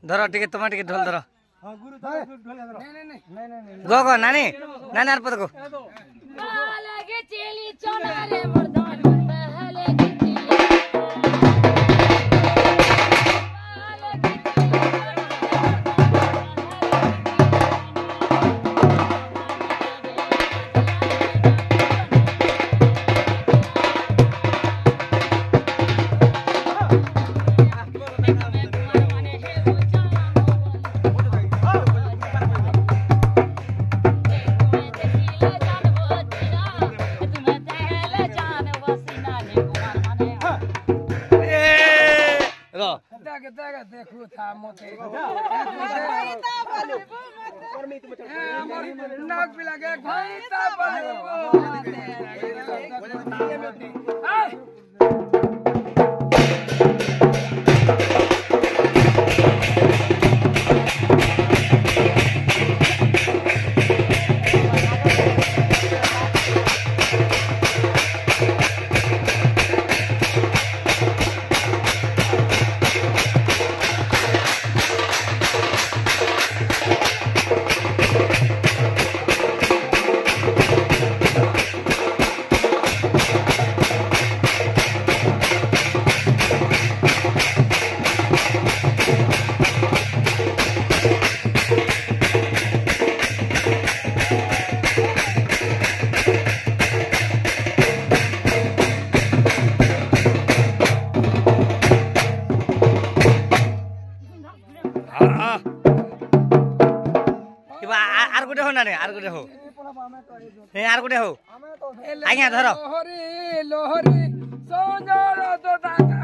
धर टिके तुम टिके ढोल धर गो गो नानी नानी आर पद को देखो था मोते नाक भी लगे आर गुटे हो ना रे आर गुटे हो हे आर गुटे हो आज्ञा धर लोहरी लोहरी सोंजर तो